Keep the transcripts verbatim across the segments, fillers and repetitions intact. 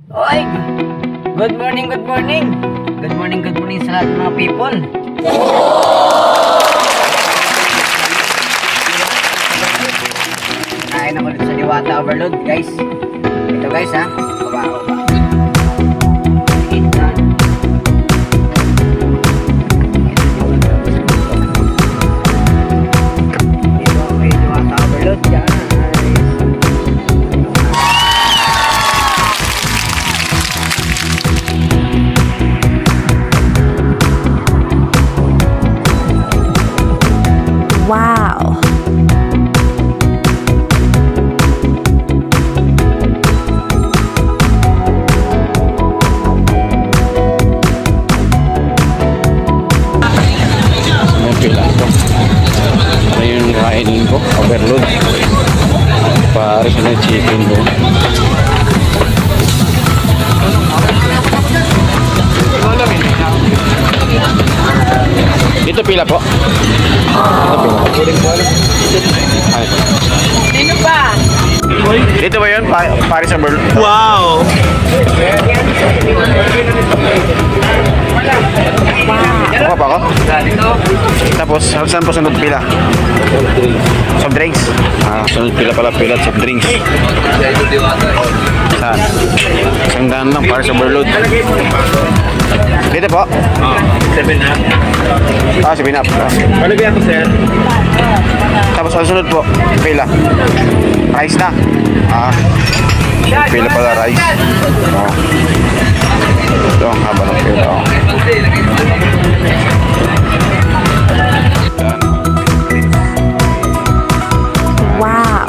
Oy! Good morning, good morning! Good morning, good morning sa lahat ng mga people! Kain ako dito sa Diwata Overload, guys. Ito guys ha, baba, baba. Wow! Okay lang po. Ano yung kainin ko? Overload. Pares na chicken po. Dito pila po. Dito pila. Ay. Sino ba? Dito ba yun? Pa Paris Overload. Wow! Ako pa ako? Tapos, saan po sunod pila? Soft drinks. Ah, sunod pila pala pila at soft drinks. Saan? Isang daan lang, Paris Overload. Dito po? Oh, seven up. Ah, seven up. Ano kaya ito, sir? Tapos, ang sunod po, pila. Rice na. Ah, pila pala rice. Oh. Ito ang haba ng pila. Oh. Wow!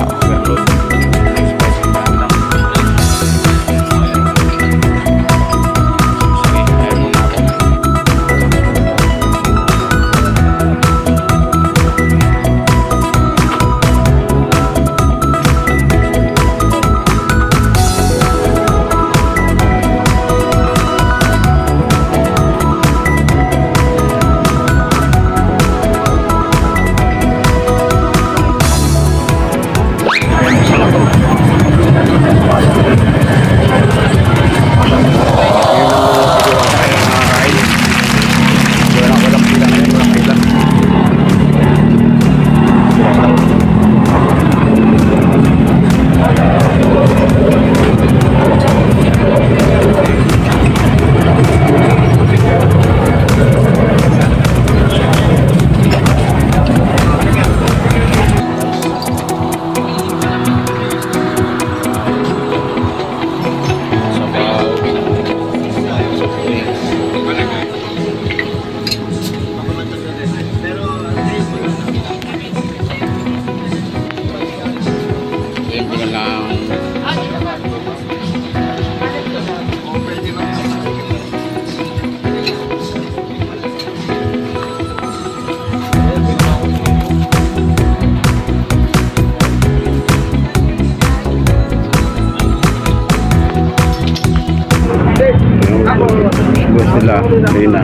Gusto sila, Rina.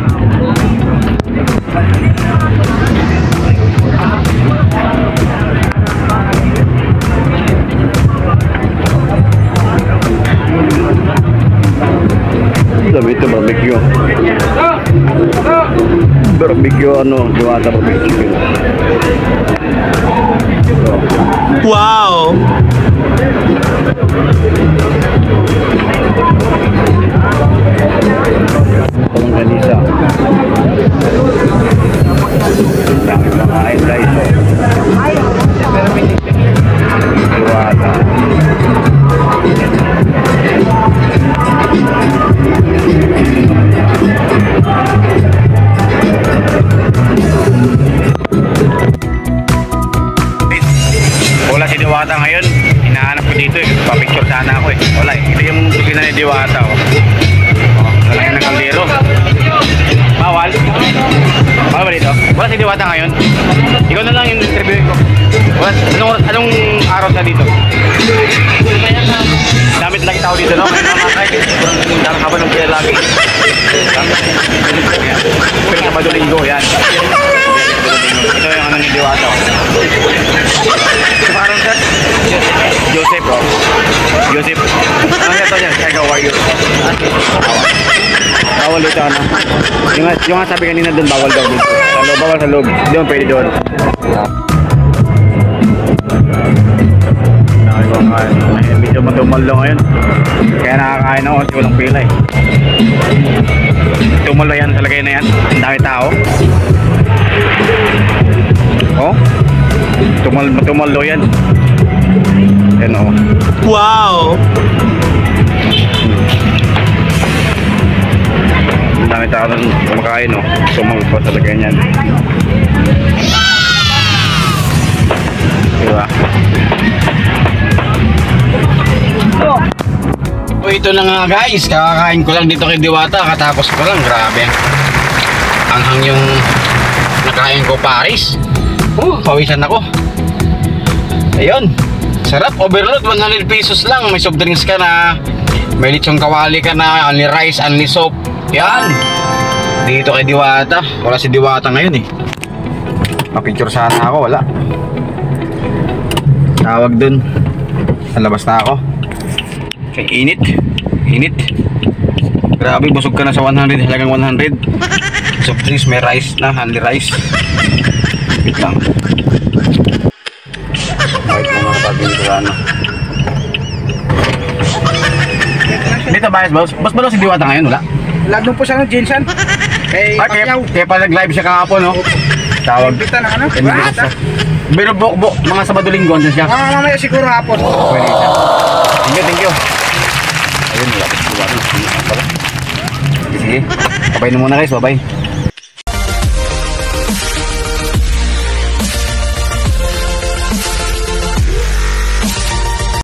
Sabi ito, barbecue. Barbecue, ano, Diwata barbecue chicken. Wow! Itong ganisa. Dami mga guys. Diwata. Wala si Diwata ngayon. Hinahanap ko dito eh. Pa-picture sana ako eh. Wala eh. Ito yung kusina ni Diwata oh. Oh, lalaki ng kaldero. Bawal? Bawal ba dito? Wala si Diwata ngayon. Ikaw na lang yung interviewin ko. Wala, anong, anong araw sa dito? Damit lagi tao dito, no? May mga kahit dalang haba ng pila lagi. Pero Sabado Linggo, yan. Ito yung ano ni Diwata. Parang sir, Joseph, bro. Joseph. Ano nga ito yan? How are you? bawal dito ano. Yung, yung nga sabi kanina doon, bawal daw dito. Sa loob, bawal sa loob. Doon, pwede doon. Nakakakain. Medyo matumal lang ngayon. Kaya nakakain ako kasi walang pila eh. Tumal yan sa lagay na yan. Ang dami tao. Oh. Tumal, matumal daw yan. Yan o. Wow! Ang dami tao nun kumakain o. Tumal pa sa lagay niyan. Diba? So ito na nga guys, kakakain ko lang dito kay Diwata, katapos ko lang, grabe. Anghang yung nakain ko Paris. Uh, pawisan ako. Ayun, sarap, overload, one hundred pesos lang. May soft drinks ka na, may litsong kawali ka na, only rice, only soap. Yan, dito kay Diwata. Wala si Diwata ngayon eh. Mapicture sana ako, wala. Tawag dun, nalabas na ako. Okay, init, init. Grabe, busog ka na sa one hundred, halagang one hundred. Soft drinks, may rice na, only rice. Wait lang. Bakit mo mga pag-ibig ko ano? Dito ba, boss? Boss ba daw si Diwata ngayon? Wala? Lagno po siya ng Jinsan. Kay Ah, kaya, Pacquiao. kaya pa nag-live siya kahapon, no? Tawag. Kita na ano? Invita siya. Pero buk buk mga Sabado Linggo andyan siya. Ah, mamaya siguro hapon. Pwede siya. Thank you, thank you. Ayun, wala pa si Diwata. Sige, sige. Babay na muna guys, babay.